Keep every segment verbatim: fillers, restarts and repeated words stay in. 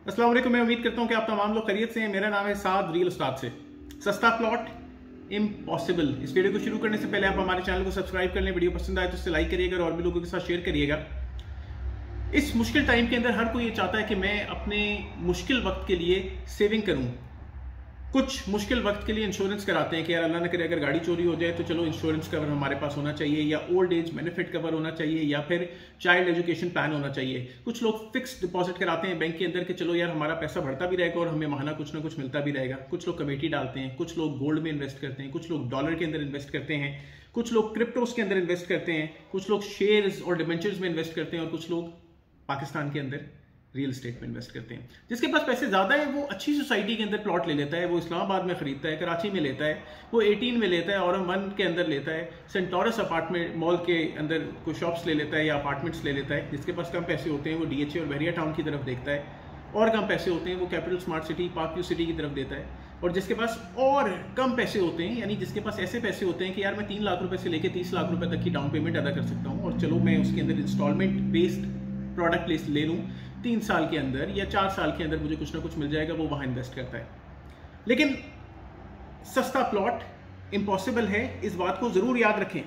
अस्सलाम वालेकुम। मैं उम्मीद करता हूं कि आप तमाम लोग खैरियत से हैं। मेरा नाम है साद रियल उस्ताद से। सस्ता प्लॉट इम्पॉसिबल। इस वीडियो को शुरू करने से पहले आप हमारे चैनल को सब्सक्राइब कर लें। वीडियो पसंद आए तो इसे लाइक करिएगा और भी लोगों के साथ शेयर करिएगा। इस मुश्किल टाइम के अंदर हर कोई ये चाहता है कि मैं अपने मुश्किल वक्त के लिए सेविंग करूं। कुछ मुश्किल वक्त के लिए इंश्योरेंस कराते हैं कि यार अल्लाह न करे अगर गाड़ी चोरी हो जाए तो चलो इंश्योरेंस कवर हमारे पास होना चाहिए, या ओल्ड एज बेनिफिट कवर होना चाहिए, या फिर चाइल्ड एजुकेशन प्लान होना चाहिए। कुछ लोग फिक्स डिपॉजिट कराते हैं बैंक के अंदर कि चलो यार हमारा पैसा बढ़ता भी रहेगा और हमें महाना कुछ ना कुछ मिलता भी रहेगा। कुछ लोग कमेटी डालते हैं, कुछ लोग गोल्ड में इन्वेस्ट करते हैं, कुछ लोग डॉलर के अंदर इन्वेस्ट करते हैं, कुछ लोग क्रिप्टोस के अंदर इन्वेस्ट करते हैं, कुछ लोग शेयर्स और डिबेंचर्स में इन्वेस्ट करते हैं, और कुछ लोग पाकिस्तान के अंदर रियल एस्टेट में इन्वेस्ट करते हैं। जिसके पास पैसे ज्यादा है वो अच्छी सोसाइटी के अंदर प्लॉट ले लेता है, वो इस्लामाबाद में खरीदता है, कराची में लेता है, वो एटीन में लेता है, औरम वन के अंदर लेता है, सेंटोरस अपार्टमेंट मॉल के अंदर कोई शॉप्स ले लेता है या अपार्टमेंट्स ले लेता है। जिसके पास कम पैसे होते हैं वो डीएचए और बहरिया टाउन की तरफ देखता है, और कम पैसे होते हैं वो capital smart city park view city की तरफ देता है। और जिसके पास और कम पैसे होते हैं, यानी जिसके पास ऐसे पैसे होते हैं कि यार मैं तीन लाख रुपए से लेकर तीस लाख रुपए तक की डाउन पेमेंट अदा कर सकता हूँ, और चलो मैं उसके अंदर इंस्टॉलमेंट बेस्ड प्रोडक्ट लिस्ट ले लूँ, तीन साल के अंदर या चार साल के अंदर मुझे कुछ ना कुछ मिल जाएगा, वो वहां इन्वेस्ट करता है। लेकिन सस्ता प्लॉट इम्पॉसिबल है, इस बात को जरूर याद रखें।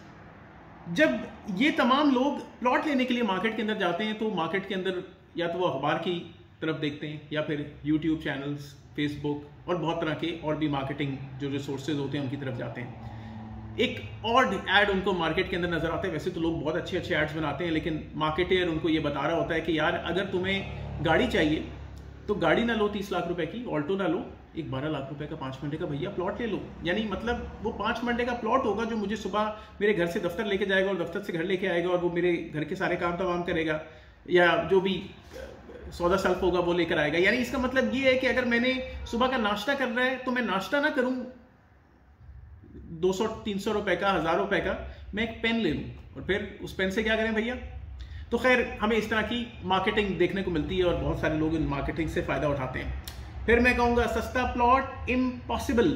जब ये तमाम लोग प्लॉट लेने के लिए मार्केट के अंदर जाते हैं तो मार्केट के अंदर या तो वो अखबार की तरफ देखते हैं या फिर यूट्यूब चैनल्स, फेसबुक और बहुत तरह के और भी मार्केटिंग जो रिसोर्सेज होते हैं उनकी तरफ जाते हैं। एक ऑड एड उनको मार्केट के अंदर नजर आता है। वैसे तो लोग बहुत अच्छे अच्छे एड्स बनाते हैं, लेकिन मार्केटर उनको ये बता रहा होता है कि यार अगर तुम्हें गाड़ी चाहिए तो गाड़ी ना लो तीस लाख रुपए की, ऑल्टो ना लो, एक बारह लाख रुपए का पांच मरले का भैया प्लॉट ले लो। यानी मतलब वो पांच मरले का प्लॉट होगा जो मुझे सुबह मेरे घर से दफ्तर लेके जाएगा और दफ्तर से घर लेके आएगा, और वो मेरे घर के सारे काम तमाम करेगा, या जो भी सौदा सल्फ होगा वो लेकर आएगा। यानी इसका मतलब ये है कि अगर मैंने सुबह का नाश्ता करना है तो मैं नाश्ता ना करूं दो सौ तीन सौ रुपए का, हजार रुपए का, मैं एक पेन ले लूं, और फिर उस पेन से क्या करें भैया। तो खैर हमें इस तरह की मार्केटिंग देखने को मिलती है और बहुत सारे लोग इन मार्केटिंग से फायदा उठाते हैं। फिर मैं कहूंगा सस्ता प्लॉट इम्पॉसिबल।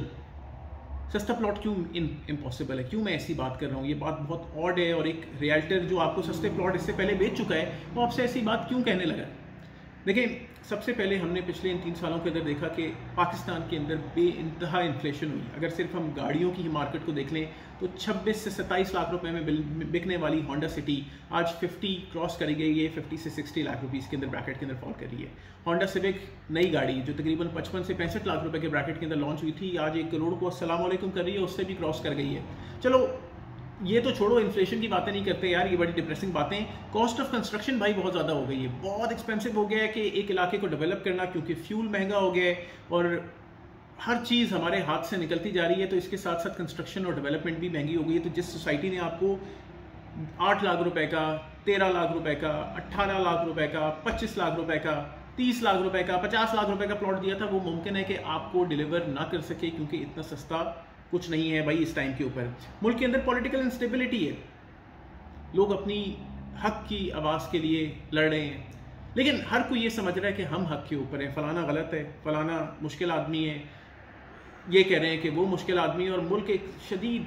सस्ता प्लॉट क्यों इम्पॉसिबल है, क्यों मैं ऐसी बात कर रहा हूं? ये बात बहुत ऑड है, और एक रियल्टर जो आपको सस्ते प्लॉट इससे पहले बेच चुका है वो आपसे ऐसी बात क्यों कहने लगा? देखिए, सबसे पहले हमने पिछले इन तीन सालों के अंदर देखा कि पाकिस्तान के अंदर बेइंतहा इन्फ्लेशन हुई। अगर सिर्फ हम गाड़ियों की ही मार्केट को देख लें तो छब्बीस से सत्ताईस लाख रुपए में बिकने वाली होंडा सिटी आज पचास क्रॉस करी गई है, पचास से साठ लाख रुपीस के अंदर ब्रैकेट के अंदर फॉल कर रही है। होंडा सिविक नई गाड़ी जो तकरीबन पचपन से पैंसठ लाख रुपए के ब्रैकेट के अंदर लॉन्च हुई थी, आज एक करोड़ को अस्सलाम वालेकुम कर रही है, उससे भी क्रॉस कर गई है। चलो ये तो छोड़ो, इन्फ्लेशन की बातें नहीं करते यार, ये बड़ी डिप्रेसिंग बातें। कॉस्ट ऑफ कंस्ट्रक्शन भाई बहुत ज़्यादा हो गई है, बहुत एक्सपेंसिव हो गया है कि एक इलाके को डेवलप करना, क्योंकि फ्यूल महंगा हो गया है और हर चीज़ हमारे हाथ से निकलती जा रही है, तो इसके साथ साथ कंस्ट्रक्शन और डेवलपमेंट भी महंगी हो गई है। तो जिस सोसाइटी ने आपको आठ लाख रुपए का, तेरह लाख रुपए का, अट्ठारह लाख रुपए का, पच्चीस लाख रुपए का, तीस लाख रुपए का, पचास लाख रुपए का प्लॉट दिया था, वो मुमकिन है कि आपको डिलीवर ना कर सके, क्योंकि इतना सस्ता कुछ नहीं है भाई इस टाइम के ऊपर। मुल्क के अंदर पॉलिटिकल इंस्टेबिलिटी है, लोग अपनी हक की आवाज़ के लिए लड़ रहे हैं, लेकिन हर कोई ये समझ रहा है कि हम हक के ऊपर है, फलाना गलत है, फलाना मुश्किल आदमी है, ये कह रहे हैं कि वो मुश्किल आदमी है। और मुल्क एक शदीद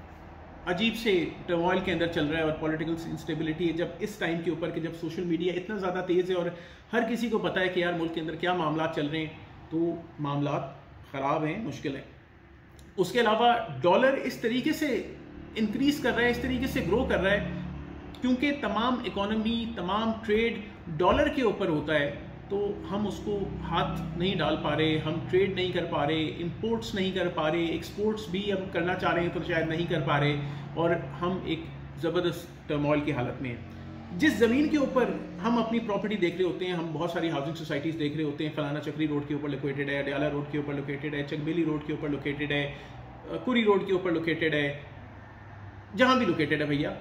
अजीब से टर्मोइल के अंदर चल रहा है और पॉलिटिकल इंस्टेबिलिटी है, जब इस टाइम के ऊपर कि जब सोशल मीडिया इतना ज़्यादा तेज़ है और हर किसी को पता है कि यार मुल्क के अंदर क्या मामला चल रहे हैं, तो मामला ख़राब हैं, मुश्किल है। उसके अलावा डॉलर इस तरीके से इंक्रीज कर रहा है, इस तरीके से ग्रो कर रहा है, क्योंकि तमाम इकोनॉमी, तमाम ट्रेड डॉलर के ऊपर होता है, तो हम उसको हाथ नहीं डाल पा रहे, हम ट्रेड नहीं कर पा रहे, इंपोर्ट्स नहीं कर पा रहे, एक्सपोर्ट्स भी हम करना चाह रहे हैं तो शायद नहीं कर पा रहे, और हम एक ज़बरदस्त टर्मोइल की हालत में हैं। जिस ज़मीन के ऊपर हम अपनी प्रॉपर्टी देख रहे होते हैं, हम बहुत सारी हाउसिंग सोसाइटीज़ देख रहे होते हैं, फलाना चक्री रोड के ऊपर लोकेटेड है, अडयाला रोड के ऊपर लोकेटेड है, चकबेली रोड के ऊपर लोकेटेड है, कुरी रोड के ऊपर लोकेटेड है, जहाँ भी लोकेटेड है भैया,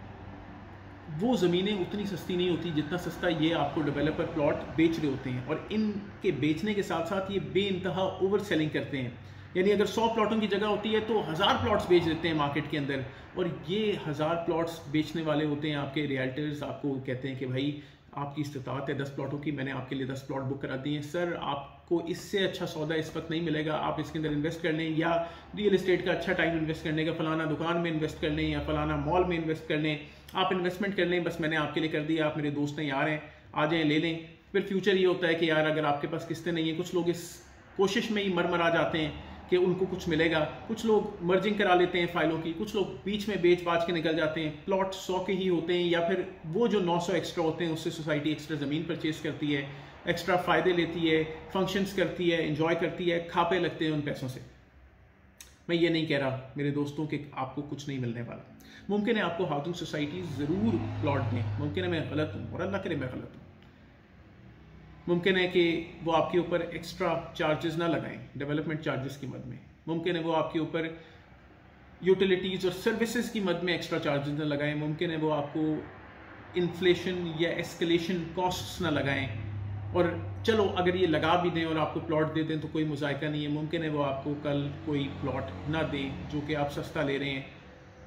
वो ज़मीनें उतनी सस्ती नहीं होती जितना सस्ता ये आपको डेवलपर प्लॉट बेच रहे होते हैं। और इनके बेचने के साथ साथ ये बेइंतहा ओवर सेलिंग करते हैं, यानी अगर सौ प्लॉटों की जगह होती है तो हज़ार प्लॉट्स बेच देते हैं मार्केट के अंदर, और ये हज़ार प्लॉट्स बेचने वाले होते हैं आपके रियल्टर्स। आपको कहते हैं कि भाई आपकी इस्तात है दस प्लॉटों की, मैंने आपके लिए दस प्लॉट बुक करा दिए हैं, सर आपको इससे अच्छा सौदा इस वक्त नहीं मिलेगा, आप इसके अंदर इन्वेस्ट कर लें, या रियल एस्टेट का अच्छा टाइम इन्वेस्ट करने का, फलाना दुकान में इन्वेस्ट कर लें या फलाना मॉल में इन्वेस्ट कर लें, आप इन्वेस्टमेंट कर लें, बस मैंने आपके लिए कर दिया, आप मेरे दोस्त हैं, यार हैं, आ जाएँ ले लें। फिर फ्यूचर ये होता है कि यार अगर आपके पास किस्तें नहीं है, कुछ लोग इस कोशिश में ही मर मरा जाते हैं कि उनको कुछ मिलेगा, कुछ लोग मर्जिंग करा लेते हैं फाइलों की, कुछ लोग बीच में बेच बाच के निकल जाते हैं, प्लॉट सौ के ही होते हैं, या फिर वो जो नौ सौ एक्स्ट्रा होते हैं उससे सोसाइटी एक्स्ट्रा ज़मीन परचेज करती है, एक्स्ट्रा फ़ायदे लेती है, फंक्शंस करती है, एंजॉय करती है, खापे लगते हैं उन पैसों से। मैं ये नहीं कह रहा मेरे दोस्तों कि आपको कुछ नहीं मिलने वाला। मुमकिन है आपको हाउसिंग सोसाइटी ज़रूर प्लॉट दें, मुमकिन है मैं गलत हूँ और अल्लाह करे मैं गलत हूँ। मुमकिन है कि वो आपके ऊपर एक्स्ट्रा चार्जेस ना लगाएं डेवलपमेंट चार्जेस की मद में, मुमकिन है वो आपके ऊपर यूटिलिटीज़ और सर्विसेज की मद में एक्स्ट्रा चार्जेस ना लगाएं, मुमकिन है वो आपको इन्फ्लेशन या एस्केलेशन कॉस्ट्स ना लगाएं, और चलो अगर ये लगा भी दें और आपको प्लॉट दे दें तो कोई मुज़ायका नहीं है, मुमकिन है वो आपको कल कोई प्लॉट ना दें जो कि आप सस्ता ले रहे हैं।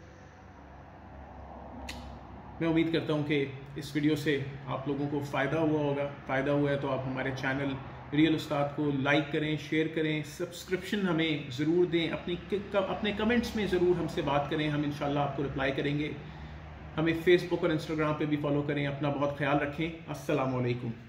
मैं उम्मीद करता हूँ कि इस वीडियो से आप लोगों को फ़ायदा हुआ होगा। फ़ायदा हुआ है तो आप हमारे चैनल रियल उस्ताद को लाइक करें, शेयर करें, सब्सक्रिप्शन हमें ज़रूर दें, अपनी अपने कमेंट्स में ज़रूर हमसे बात करें, हम इंशाल्लाह आपको रिप्लाई करेंगे। हमें फेसबुक और इंस्टाग्राम पे भी फॉलो करें। अपना बहुत ख्याल रखें। अस्सलाम वालेकुम।